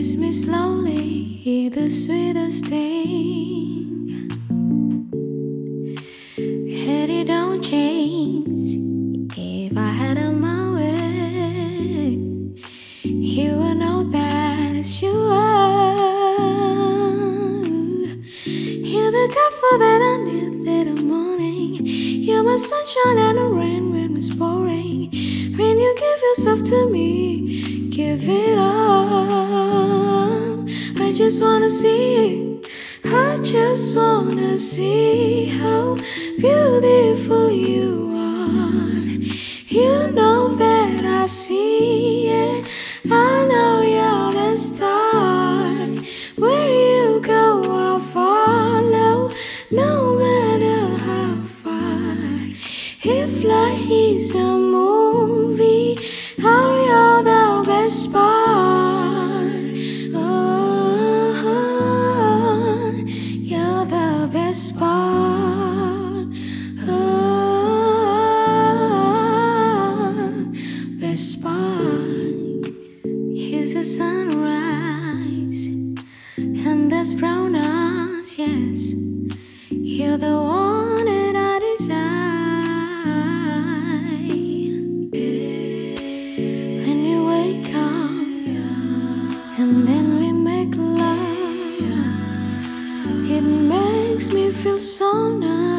kiss me slowly, the sweetest thing. Had it don't change if I had a my way. You will know that it's you are. You're the comfort that I need in the morning. You're my sunshine and the rain when it's pouring. When you give yourself to me, give it all. I just wanna see, I just wanna see how beautiful you are. You know that I see it, I know you're the star. Where you go, I'll follow, no matter how far. If life is a movie, how you're the best part. Oh, you're the best part. Oh, best part. Here's the sunrise and there's brown eyes, yes. You're the one that I desire. When we wake up and then we make love, it makes me feel so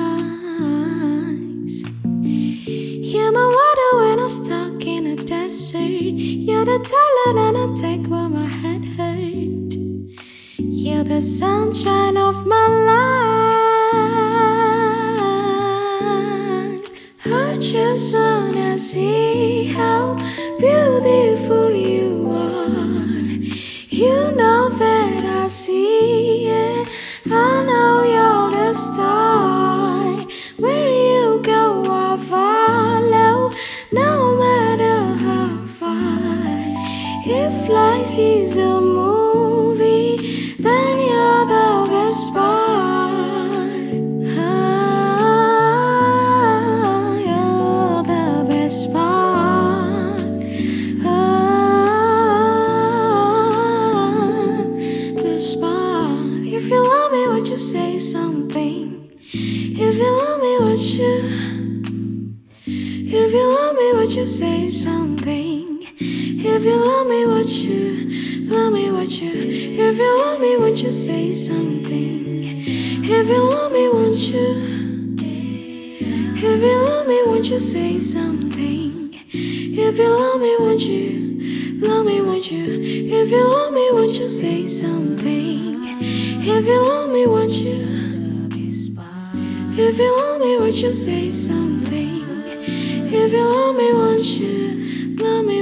nice. You're my water when I'm stuck in a desert. You're the talent and I take when my head hurts. You're the sunshine of my life. I just wanna see how beautiful you are. You know that I see it, I know you're the star. Where you go, I'll follow, no matter how far. If life is a movie, then you're the best part. Oh, you're the best part. Oh, best part. If you love me, would you say something? If you love me, would you? If you love me, would you say something? If you love me, would you? Love me, would you? If you love me, would you say something? If you love me, won't you? If you love me, won't you say something? If you love me, won't you? Love me, won't you? If you love me, won't you say something? If you love me, won't you? If you love me, would you say something? If you love me, won't you? Love me,